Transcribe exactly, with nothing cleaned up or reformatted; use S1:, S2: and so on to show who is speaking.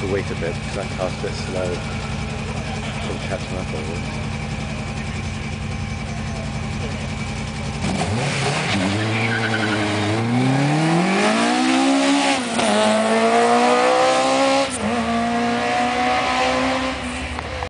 S1: to wait a bit because that car's a bit slow from catching up on us.